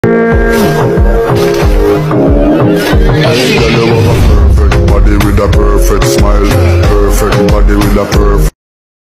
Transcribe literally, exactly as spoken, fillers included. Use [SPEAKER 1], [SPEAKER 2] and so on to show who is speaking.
[SPEAKER 1] Hey, girl, you have a perfect body with a perfect smile. Perfect body with a perfect